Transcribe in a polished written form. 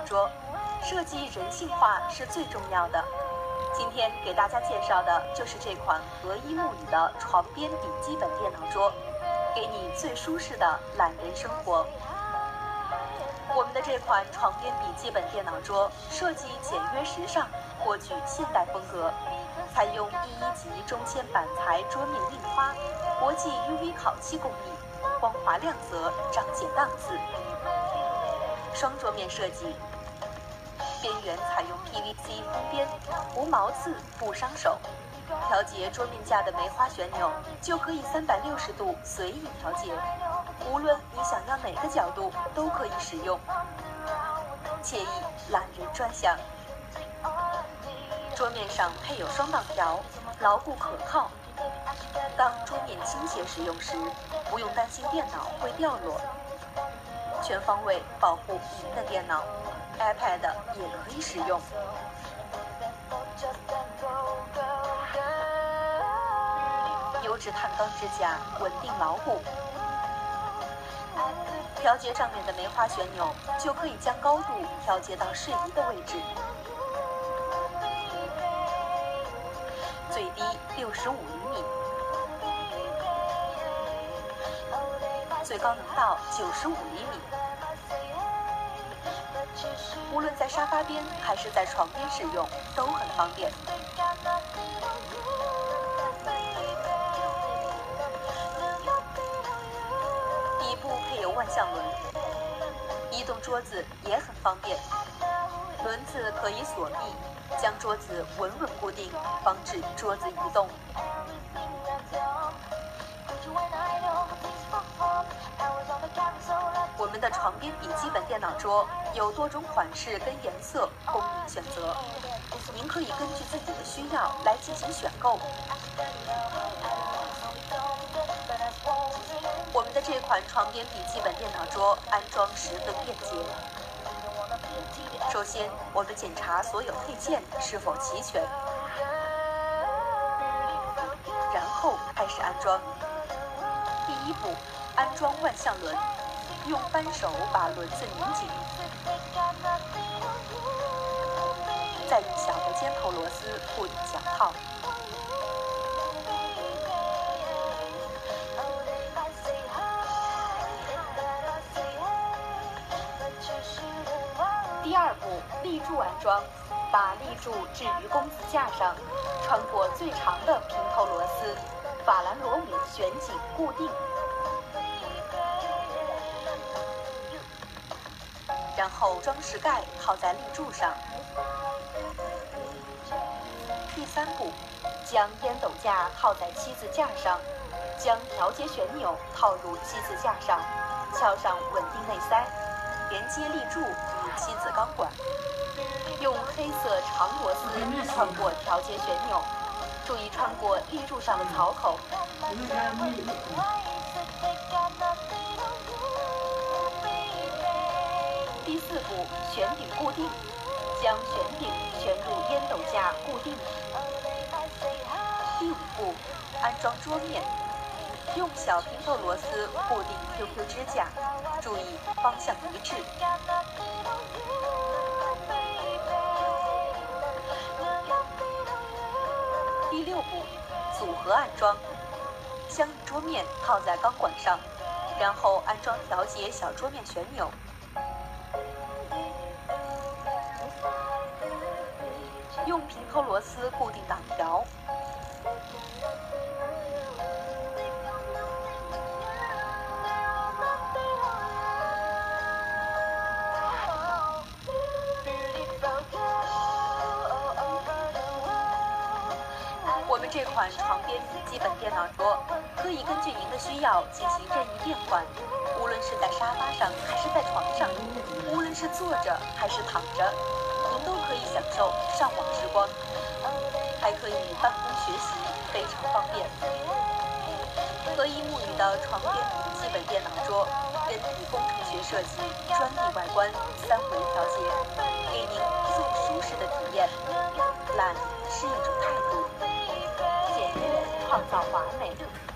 桌，设计人性化是最重要的。今天给大家介绍的就是这款合一木椅的床边笔记本电脑桌，给你最舒适的懒人生活。我们的这款床边笔记本电脑桌设计简约时尚，颇具现代风格，采用E1级中铅板材桌面印花，国际 UV 烤漆工艺，光滑亮泽，彰显档次。双桌面设计，边缘采用 PVC 封边，无毛刺，不伤手。调节桌面架的梅花旋钮就可以360度随意调节，无论你想要哪个角度都可以使用，惬意懒人专享。桌面上配有双档条，牢固可靠。当桌面倾斜使用时，不用担心电脑会掉落，全方位保护您的电脑 ，iPad 也可以使用。油脂碳钢支架稳定牢固。调节上面的梅花旋钮就可以将高度调节到适宜的位置，最低65厘米，最高能到95厘米。无论在沙发边还是在床边使用都很方便。底部配有万向轮，移动桌子也很方便。轮子可以锁闭，将桌子稳稳固定，防止桌子移动。我们的床边笔记本电脑桌有多种款式跟颜色供您选择，您可以根据自己的需要来进行选购。我们的这款床边笔记本电脑桌安装十分便捷。首先，我们检查所有配件是否齐全，然后开始安装。第一步，安装万向轮，用扳手把轮子拧紧，再用小的尖头螺丝固定脚套。第二步，立柱安装，把立柱置于工字架上，穿过最长的平头螺丝，法兰螺母旋紧固定，然后装饰盖套在立柱上。第三步，将烟斗架套在七字架上，将调节旋钮套入七字架上，撬上稳定内塞，连接立柱与七字钢管，用黑色长螺丝穿过调节旋钮，注意穿过立柱上的槽口。第四步，旋顶固定，将旋顶旋入烟斗架固定。第五步，安装桌面，用小平头螺丝固定 QQ 支架，注意方向一致。第六步，组合安装，将桌面套在钢管上，然后安装调节小桌面旋钮。用平头螺丝固定档条。我们这款床边笔记本电脑桌可以根据您的需要进行任意变换，无论是在沙发上还是在床上，无论是坐着还是躺着，您都可以享受上网时光，还可以办公学习，非常方便。合一木椅的床边笔记本电脑桌，人体工程学设计，专利外观，3维调节，给您最舒适的体验。懒是一种态度，简约创造华美。